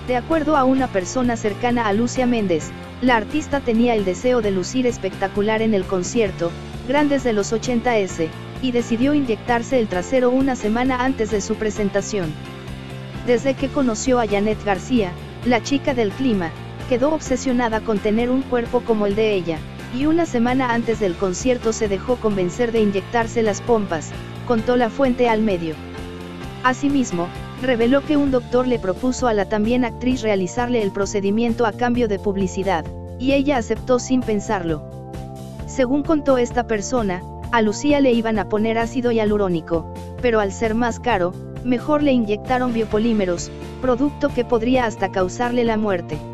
De acuerdo a una persona cercana a Lucía Méndez, la artista tenía el deseo de lucir espectacular en el concierto, Grandes de los 80s, y decidió inyectarse el trasero una semana antes de su presentación. Desde que conoció a Janet García, la chica del clima, quedó obsesionada con tener un cuerpo como el de ella, y una semana antes del concierto se dejó convencer de inyectarse las pompas, contó La Fuente al medio. Asimismo, reveló que un doctor le propuso a la también actriz realizarle el procedimiento a cambio de publicidad, y ella aceptó sin pensarlo. Según contó esta persona, a Lucía le iban a poner ácido hialurónico, pero al ser más caro, mejor le inyectaron biopolímeros, producto que podría hasta causarle la muerte.